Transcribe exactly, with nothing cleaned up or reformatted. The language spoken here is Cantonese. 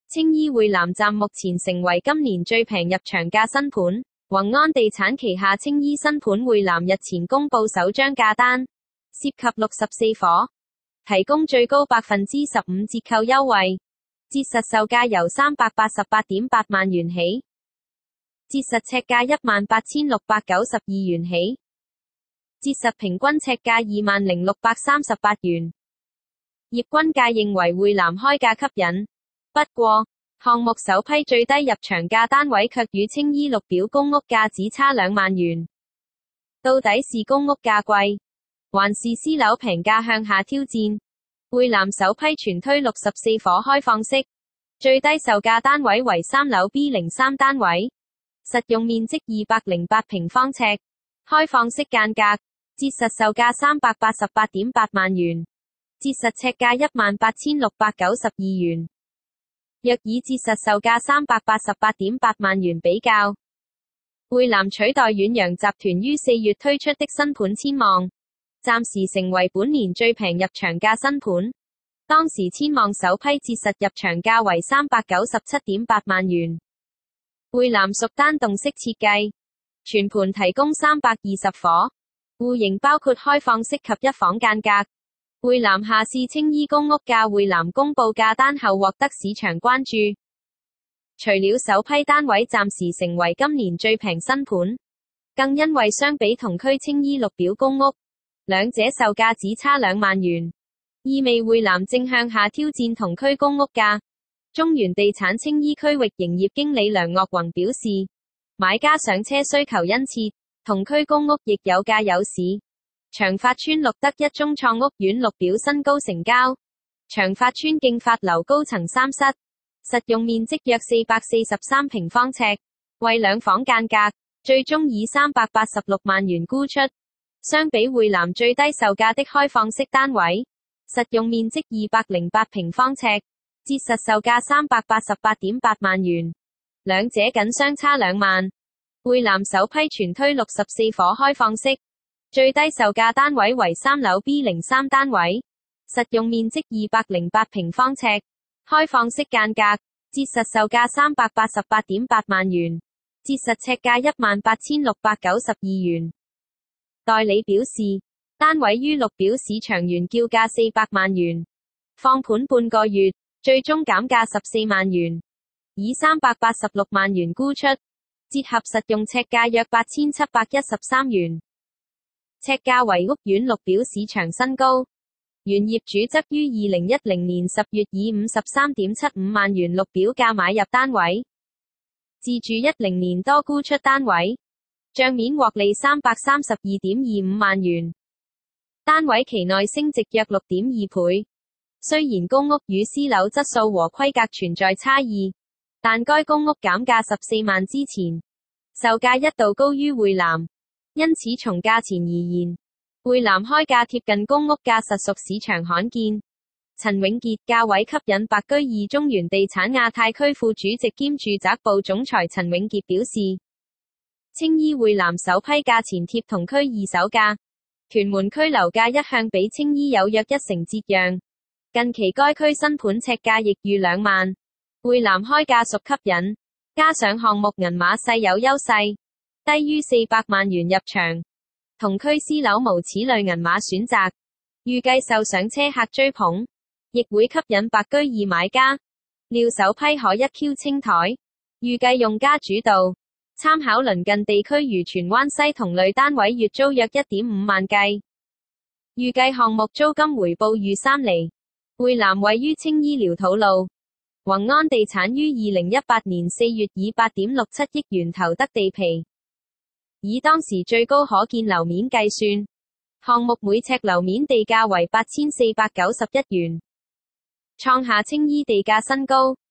青衣匯南站目前成為今年最平入場價新盤。宏安地產旗下青衣新盤匯南日前公布首張價單，涉及六十四伙，提供最高百分之十五折扣優惠，折實售價由三百八十八點八萬元起，折實尺價一萬八千六百九十二元起，折實平均尺價二萬零六百三十八元。業均界認為匯南開價吸引，不過項目首批最低入場價單位卻與青衣綠表公屋價只差兩萬元。到底是公屋價貴，還是私樓平價向下挑戰？匯南首批全推六十四伙開放式，最低售價單位為三樓 B 零三 單位，實用面積二百零八平方尺，開放式間隔，折實售價三百八十八點八萬元，折實尺價一萬八千六百九十二元。若以折實售價三百八十八點八萬元比較，匯南取代遠洋集團於四月推出的新盤千望，暫時成為本年最平入場價新盤。當時千望首批折實入場價為三百九十七點八萬元。匯南屬單棟式設計，全盤提供三百二十伙，戶型包括開放式及一房間隔。匯南下試青衣公屋價，匯南公布價單後獲得市場關注。除了首批單位暫時成為今年最平新盤，更因為相比同區青衣綠表公屋，兩者售價只差兩萬元，意味匯南正向下挑戰同區公屋價。中原地產青衣區域營業經理梁岳宏表示，買家上車需求殷切，同區公屋亦有價有市。長發村錄得一宗創屋苑綠表新高成交，長發村競發樓高層三室，實用面積約四百四十三平方尺，為兩房間隔，最終以三百八十六萬元沽出。相比匯南最低售價的開放式單位，實用面積二百零八平方尺，折實售價三百八十八點八萬元，兩者僅相差兩萬。匯南首批全推六十四伙開放式，最低售價單位為三樓 B 零三 單位，實用面積二百零八平方尺，開放式間隔，折實售價三百八十八點八萬元，折實尺價一萬八千六百九十二元。代理表示，單位於綠表市場原叫價四百萬元，放盤半個月，最終減價十四萬元，以三百八十六萬元沽出，折合實用尺價約八千七百一十三元。尺價為屋苑綠表市場新高，原業主則於二零一零年十月以五十三點七五萬元綠表價買入單位，自住一零年多沽出單位，賬面獲利三百三十二點二五萬元，單位期內升值約六點二倍。雖然公屋與私樓質素和規格存在差異，但該公屋減價十四萬之前，售價一度高於匯南。因此從價錢而言，匯南開價貼近公屋價實屬市場罕見。陳永傑價位吸引白居二中原地產亞太區副主席兼住宅部總裁陳永傑表示，青衣匯南首批價錢貼同區二手價，屯門區樓價一向比青衣有約一成折讓，近期該區新盤尺價亦逾兩萬，匯南開價屬吸引，加上項目銀碼細有優勢，低於四百萬元入場，同區私樓無此類銀碼選擇，預計受上車客追捧，亦會吸引白居二買家。料首批可一 Q 清台，預計用家主導，參考鄰近地區如荃灣西同類單位月租約一點五萬計，預計項目租金回報逾三厘。匯南位於青衣寮土路，宏安地產於二零一八年四月以八點六七億元投得地皮。以當時最高可建樓面計算，項目每尺樓面地價為八千四百九十一元，創下青衣地價新高。